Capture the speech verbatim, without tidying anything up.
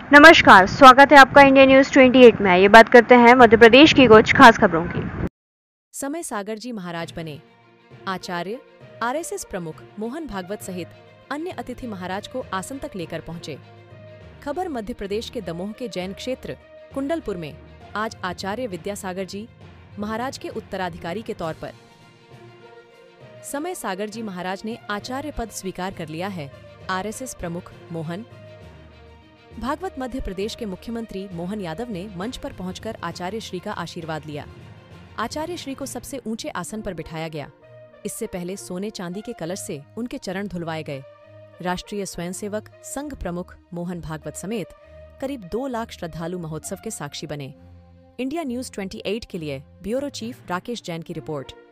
नमस्कार, स्वागत है आपका इंडिया न्यूज अट्ठाईस में। ये बात करते हैं मध्य प्रदेश की कुछ खास खबरों की। समय सागर जी महाराज बने। आचार्य आरएसएस प्रमुख मोहन भागवत सहित अन्य अतिथि महाराज को आसन तक लेकर पहुंचे। खबर मध्य प्रदेश के दमोह के जैन क्षेत्र कुंडलपुर में आज आचार्य विद्यासागर जी महाराज के उत्तराधिकारी के तौर पर समय सागर जी महाराज ने आचार्य पद स्वीकार कर लिया है। आरएसएस प्रमुख मोहन भागवत मध्य प्रदेश के मुख्यमंत्री मोहन यादव ने मंच पर पहुंचकर आचार्य श्री का आशीर्वाद लिया। आचार्य श्री को सबसे ऊंचे आसन पर बिठाया गया। इससे पहले सोने चांदी के कलश से उनके चरण धुलवाए गए। राष्ट्रीय स्वयंसेवक संघ प्रमुख मोहन भागवत समेत करीब दो लाख श्रद्धालु महोत्सव के साक्षी बने। इंडिया न्यूज अट्ठाईस के लिए ब्यूरो चीफ राकेश जैन की रिपोर्ट।